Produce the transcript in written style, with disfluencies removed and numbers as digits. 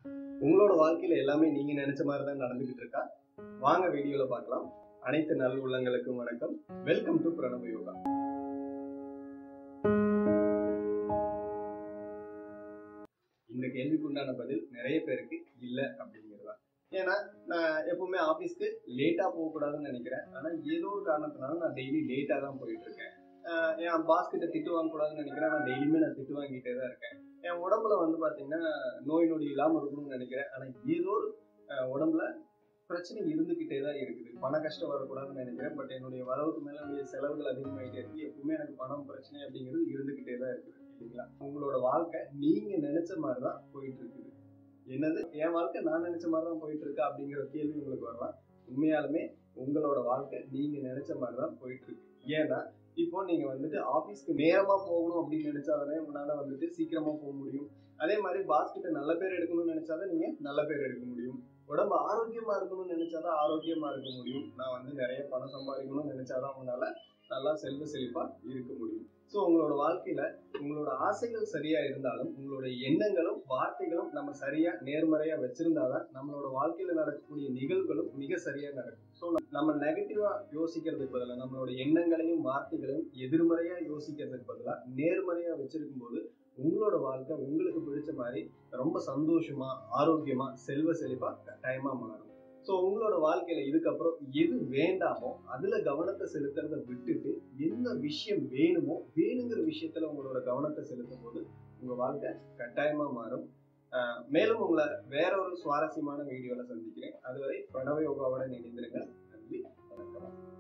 உங்களோட வாழ்க்கையில எல்லாமே நீங்க நினைச்ச மாதிரி தான் நடந்துகிட்டு இருக்கா? வாங்க வீடியோல பார்க்கலாம். அனைத்து நல் உள்ளங்களுக்கும் வணக்கம். வெல்கம் டு பிரணவ யோகா. இந்த கேள்விக்கு உண்டான பதில் நிறைய பேருக்கு இல்ல அப்படிங்கிறதா. ஏன்னா நான் எப்பவுமே ஆபீஸ்க்கு லேட்டா போகக்கூடாதுன்னு நினைக்கிறேன். ஆனா ஏதோ ஒரு காரணத்தினால நான் டெய்லி லேட்டா தான் போயிட்டு இருக்கேன். என் பாஸ் கிட்ட திட்டு வாங்கக்கூடாதுன்னு நினைக்கிறேன். ஆனா டெய்லியுமே நான் திட்டு வாங்கிட்டே தான் இருக்கேன். என் உடம்புல பாத்தீங்கன்னா நோய் நொடி இல்லாம இருக்கணும்னு நினைக்கிறேன். ஆனா ஏதோ ஒரு உடம்புல பிரச்சனை இருந்துகிட்டே தான் இருக்குது. பண கஷ்டம் வரக்கூடாதுன்னு நினைக்கிறேன். பட் என்னுடைய வரவுக்கு மேல என்னுடைய செலவுகள் அதிகமாயிட்டே இருக்கு. எப்பவுமே எனக்கு பணம் பிரச்சனை அப்படிங்கிறது இருந்துகிட்டே தான் இருக்குது இல்லைங்களா? உங்களோட வாழ்க்கை நீங்க நினைச்ச மாதிரிதான் போயிட்டு இருக்குது. என்னது என் வாழ்க்கை நான் நினைச்ச மாதிரிதான் போயிட்டு இருக்கா அப்படிங்கிற கேள்வி உங்களுக்கு வரலாம். உண்மையாலுமே உங்களோட வாழ்க்கை நீங்க நினைச்ச மாதிரிதான் போயிட்டு இருக்கு. ஏன்னா இப்போ நீங்க ஆபீஸ்க்கு நேரமா போகணும் அப்படின்னு நினைச்சாதானே உங்களால சீக்கிரமா போக முடியும். அதே மாதிரி பாஸ் கிட்ட நல்ல பேர் எடுக்கணும்னு நினைச்சாதான் நீங்க நல்ல பேர் எடுக்க முடியும். உடம்பு ஆரோக்கியமா இருக்கணும்னு நினைச்சாதான் ஆரோக்கியமா இருக்க முடியும். நான் நிறைய பணம் சம்பாதிக்கணும்னு நினைச்சாதான் உங்களால நல்லா செல்வ செழிப்பா இருக்க முடியும். ஸோ உங்களோட வாழ்க்கையில உங்களோட ஆசைகள் சரியா இருந்தாலும் உங்களோட எண்ணங்களும் வார்த்தைகளும் நம்ம சரியா நேர்மறையா வச்சிருந்தாதான் நம்மளோட வாழ்க்கையில நடக்கக்கூடிய நிகழ்வுகளும் மிக சரியா நடக்கும். ஸோ நம்ம நெகட்டிவா யோசிக்கிறதுக்கு பதிலாக நம்மளோட எண்ணங்களையும் வார்த்தைகளையும் எதிர்மறையா யோசிக்கிறதுக்கு பதிலாக நேர்மறையா வச்சிருக்கும் போது உங்களோட வாழ்க்கை உங்களுக்கு பிடிச்ச மாதிரி ரொம்ப சந்தோஷமா ஆரோக்கியமா செல்வ செழிப்பா கட்டாயமா மாறும். ஸோ உங்களோட வாழ்க்கையில இதுக்கப்புறம் எது வேண்டாமோ அதுல கவனத்தை செலுத்துறத விட்டுட்டு எந்த விஷயம் வேணுங்கிற விஷயத்துல உங்களோட கவனத்தை செலுத்தும் போது உங்க வாழ்க்கை கட்டாயமா மாறும். மேலும் உங்களை வேற ஒரு சுவாரஸ்யமான வீடியோல சந்திக்கிறேன். அதுவரை பிரணவ யோகாவோட இணைந்திருங்க. நன்றி, வணக்கம்.